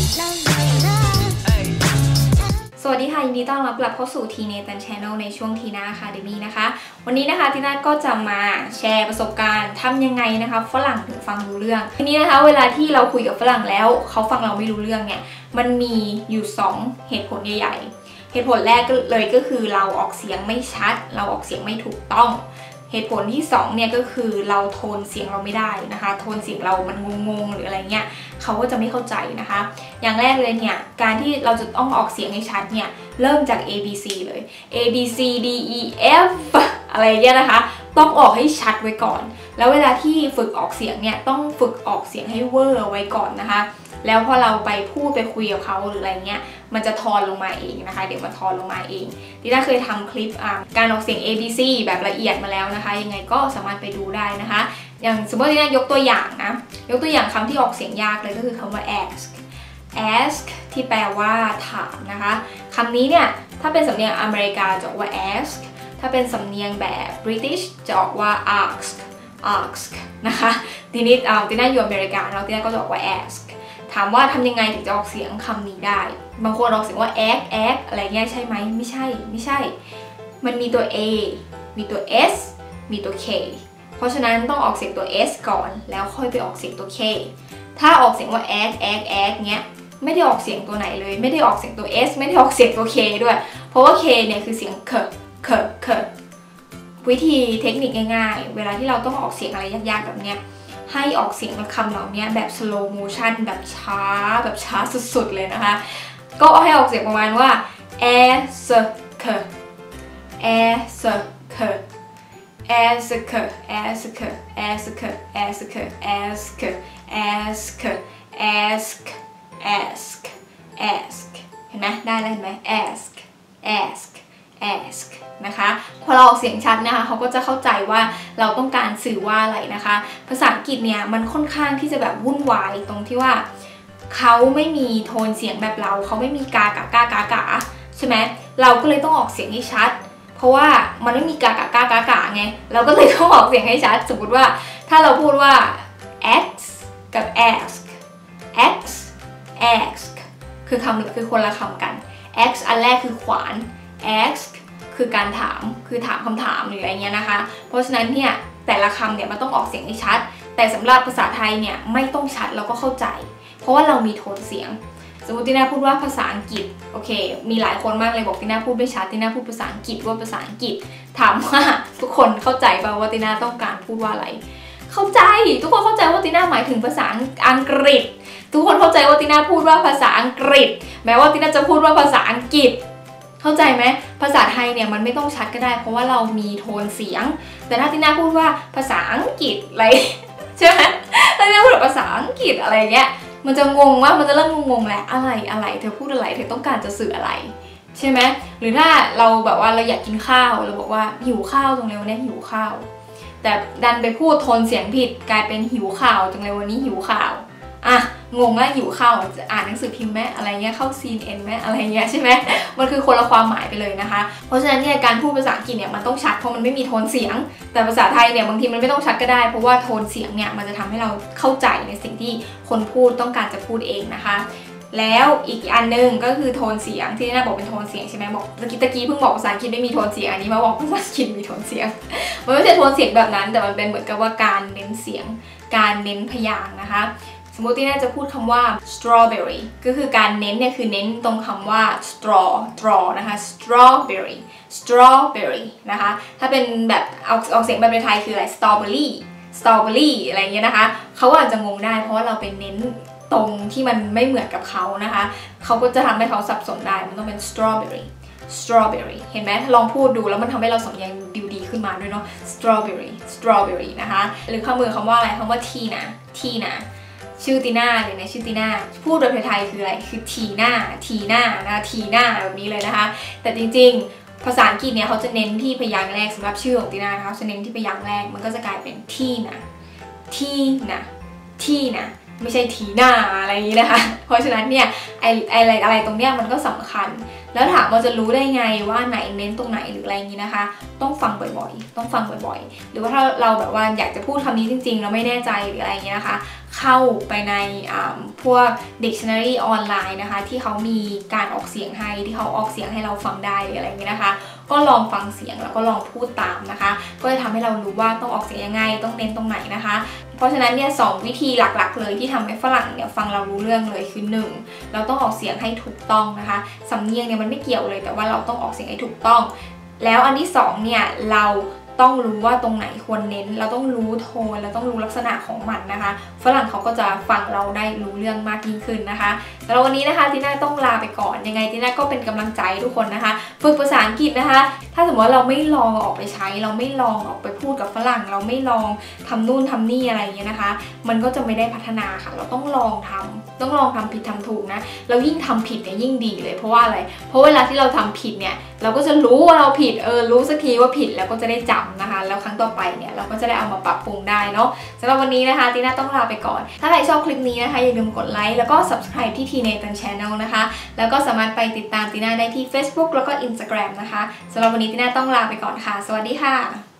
สวัสดีค่ะยินดีต้อนรับกลับเข้าสู่ทีเนตัน Channel ในช่วงทีน่าคาเดมี่นะคะวันนี้นะคะทีน่าก็จะมาแชร์ประสบการณ์ทำยังไงนะคะฝรั่งถึงฟังรู้เรื่องทีนี้นะคะเวลาที่เราคุยกับฝรั่งแล้วเขาฟังเราไม่รู้เรื่องเนี่ยมันมีอยู่2เหตุผลใหญ่ๆเหตุผลแรกเลยก็คือเราออกเสียงไม่ชัดเราออกเสียงไม่ถูกต้องเหตุผลที่2เนี่ยก็คือเราโทนเสียงเราไม่ได้นะคะโทนเสียงเรามันงงๆหรืออะไรเงี้ยเขาก็จะไม่เข้าใจนะคะอย่างแรกเลยเนี่ยการที่เราจะต้องออกเสียงให้ชัดเนี่ยเริ่มจาก A B C เลย A B C D E F อะไรเงี้ยนะคะต้องออกให้ชัดไว้ก่อนแล้วเวลาที่ฝึกออกเสียงเนี่ยต้องฝึกออกเสียงให้เวอร์ไว้ก่อนนะคะแล้วพอเราไปพูดไปคุยกับเขาหรืออะไรเงี้ยมันจะทอนลงมาเองนะคะเดี๋ยวมันทอนลงมาเองที่น่าเคยทำคลิปการออกเสียง ABC แบบละเอียดมาแล้วนะคะยังไงก็สามารถไปดูได้นะคะอย่างสมมติที่น่ายกตัวอย่างนะยกตัวอย่างคำที่ออกเสียงยากเลยก็คือคำว่า ask ที่แปลว่าถามนะคะคำนี้เนี่ยถ้าเป็นสำเนียงอเมริกาจะออกว่า ask ถ้าเป็นสำเนียงแบบ British จะออกว่า ask นะคะทีนี้ที่น่าอยู่อเมริกาเราที่น่าก็จะออกว่า askถามว่าทำยังไงถึงจะออกเสียงคำนี้ได้บางคนออกเสียงว่า egg อะไรเงี้ยใช่ไหมไม่ใช่มันมีตัว A มีตัว S มีตัว K เพราะฉะนั้นต้องออกเสียงตัว S ก่อนแล้วค่อยไปออกเสียงตัว K ถ้าออกเสียงว่า egg เงี้ยไม่ได้ออกเสียงตัวไหนเลยไม่ได้ออกเสียงตัว S ไม่ได้ออกเสียงตัว K ด้วยเพราะว่า K เนี่ยคือเสียงเควิธีเทคนิคง่ายๆเวลาที่เราต้องออกเสียงอะไรยากๆแบบเนี้ยให้ออกเสียงคำเหล่านี้แบบ slow motion แบบช้าสุดๆเลยนะคะก็ให้ออกเสียงประมาณว่า ask เห็นไหมได้แล้วเห็นไหม ask นะคะพอเราออกเสียงชัดนะคะเขาก็จะเข้าใจว่าเราต้องการสื่อว่าอะไรนะคะภาษาอังกฤษเนี่ยมันค่อนข้างที่จะแบบวุ่นวายตรงที่ว่าเขาไม่มีโทนเสียงแบบเราเขาไม่มีกากาใช่ไหมเราก็เลยต้องออกเสียงให้ชัดเพราะว่ามันไม่มีกากาไงเราก็เลยต้องออกเสียงให้ชัดสมมติว่าถ้าเราพูดว่า x กับ ask คือคนละคำกัน x อันแรกคือขวาน ask คือการถามคือถามคำถามหรืออะไรเงี้ยนะคะเพราะฉะนั้นเนี่ยแต่ละคำเนี่ยมันต้องออกเสียงให้ชัดแต่สำหรับภาษาไทยเนี่ยไม่ต้องชัดเราก็เข้าใจเพราะว่าเรามีโทนเสียงสมมติที่น่าพูดว่าภาษาอังกฤษโอเคมีหลายคนมากเลยบอกที่น่าพูดไม่ชัดที่น่าพูดภาษาอังกฤษว่าภาษาอังกฤษถามว่าทุกคนเข้าใจป่าวว่าติน่าต้องการพูดว่าอะไรเข้าใจทุกคนเข้าใจว่าติน่าหมายถึงภาษาอังกฤษทุกคนเข้าใจว่าติน่าพูดว่าภาษาอังกฤษแม้ว่าติน่าจะพูดว่าภาษาอังกฤษเข้าใจไหมภาษาไทยเนี่ยมันไม่ต้องชัดก็ได้เพราะว่าเรามีโทนเสียงแต่ถ้าติน่าพูดว่าภาษาอังกฤษอะไรใช่ไหมถ้าติน่าพูดภาษาอังกฤษอะไรเงี้ยมันจะงงว่ามันจะเริ่มงงแหละอะไรเธอพูดอะไรเธอต้องการจะสื่ออะไรใช่ไหมหรือถ้าเราแบบว่าเราอยากกินข้าวเราบอกว่าหิวข้าวตรงเลยวันนี้หิวข้าวแต่ดันไปพูดโทนเสียงผิดกลายเป็นหิวข่าวจังเลยวันนี้หิวข่าวงงแล้วหิวข้าวจะอ่านหนังสือพิมพ์ไหมอะไรเงี้ยเข้า CNN ไหมอะไรเงี้ยใช่ไหมมันคือคนละความหมายไปเลยนะคะเพราะฉะนั้นเนี่ยการพูดภาษาอังกฤษเนี่ยมันต้องชัดเพราะมันไม่มีโทนเสียงแต่ภาษาไทยเนี่ยบางทีมันไม่ต้องชัดก็ได้เพราะว่าโทนเสียงเนี่ยมันจะทำให้เราเข้าใจในสิ่งที่คนพูดต้องการจะพูดเองนะคะแล้วอีกอันนึงก็คือโทนเสียงที่น่าบอกเป็นโทนเสียงใช่ไหมบอกตะกี้เพิ่งบอกภาษาอังกฤษไม่มีโทนเสียงอันนี้มาบอกภาษาอังกฤษมีโทนเสียงมันไม่ใช่โทนเสียงแบบนั้นแต่มันเป็นเหมือนกับว่าการเน้นเสียงการเน้นพยางค์นะคะสมมติที่น่าจะพูดคำว่า strawberry ก็คือการเน้นเนี่ยคือเน้นตรงคำว่า straw นะคะ strawberry นะคะถ้าเป็นแบบออกเสียงแบบในไทยคืออะไร strawberry อะไรเงี้ยนะคะเขาอาจจะงงได้เพราะว่าเราไปเน้นตรงที่มันไม่เหมือนกับเขานะคะเขาก็จะทำให้เขาสับสนได้มันต้องเป็น strawberry เห็นไหมลองพูดดูแล้วมันทำให้เราสำเนียงดีขึ้นมาด้วยเนาะ strawberry นะคะหรือข้อมือคำว่าอะไรคำว่าทีนะชื่อตีน่าเลยนะชื่อตีน่าพูดโดยไทยคืออะไรคือทีน่านะทีน่าแบบนี้เลยนะคะแต่จริงๆภาษาอังกฤษเนี่ยเขาจะเน้นที่พยางค์แรกสำหรับชื่อของตีน่านะคะจะเน้นที่พยางค์แรกมันก็จะกลายเป็นที่นะไม่ใช่ทีหน้าอะไรอย่างนี้นะคะเพราะฉะนั้นเนี่ยอะไรตรงเนี้ยมันก็สำคัญแล้วถามว่าจะรู้ได้ไงว่าไหนเน้นตรงไหนหรืออะไรอย่างนี้นะคะต้องฟังบ่อยๆหรือว่าถ้าเราแบบว่าอยากจะพูดคำนี้จริงๆเราไม่แน่ใจหรืออะไรอย่างนี้นะคะเข้าไปในพวก dictionary ออนไลน์นะคะที่เขามีการออกเสียงให้ที่เขาออกเสียงให้เราฟังได้หรืออะไรอย่างนี้นะคะก็ลองฟังเสียงแล้วก็ลองพูดตามนะคะก็จะทำให้เรารู้ว่าต้องออกเสียงยังไงต้องเน้นตรงไหนนะคะเพราะฉะนั้นเนี่ย2วิธีหลักๆเลยที่ทำให้ฝรั่งเนี่ยฟังเรารู้เรื่องเลยคือ1เราต้องออกเสียงให้ถูกต้องนะคะสำเนียงเนี่ยมันไม่เกี่ยวเลยแต่ว่าเราต้องออกเสียงให้ถูกต้องแล้วอันที่2เนี่ยเราต้องรู้ว่าตรงไหนควรเน้นเราต้องรู้โทนเราต้องรู้ลักษณะของมันนะคะฝรั่งเขาก็จะฟังเราได้รู้เรื่องมากยิ่งขึ้นนะคะสำหรับวันนี้นะคะทีน่าต้องลาไปก่อนยังไงทีน่าก็เป็นกำลังใจทุกคนนะคะฝึกภาษาอังกฤษนะคะถ้าสมมติว่าเราไม่ลองออกไปใช้เราไม่ลองออกไปพูดกับฝรั่งเราไม่ลองทำนู่นทำนี่อะไรอย่างเงี้ยนะคะมันก็จะไม่ได้พัฒนาค่ะเราต้องลองทำผิดทำถูกนะแล้วยิ่งทำผิดเนี่ยยิ่งดีเลยเพราะว่าอะไรเพราะเวลาที่เราทำผิดเนี่ยเราก็จะรู้ว่าเราผิดรู้สักทีว่าผิดแล้วก็จะได้จำนะคะแล้วครั้งต่อไปเนี่ยเราก็จะได้เอามาปรับปรุงได้เนาะสำหรับวันนี้นะคะตีน่าต้องลาไปก่อนถ้าใครชอบคลิปนี้นะคะอย่าลืมกดไลค์แล้วก็ subscribe ที่ Teenatan Channel นะคะแล้วก็สามารถไปติดตามตีน่าได้ที่ Facebook แล้วก็ Instagram นะคะสำหรับวันนี้ตีน่าต้องลาไปก่อนค่ะสวัสดีค่ะ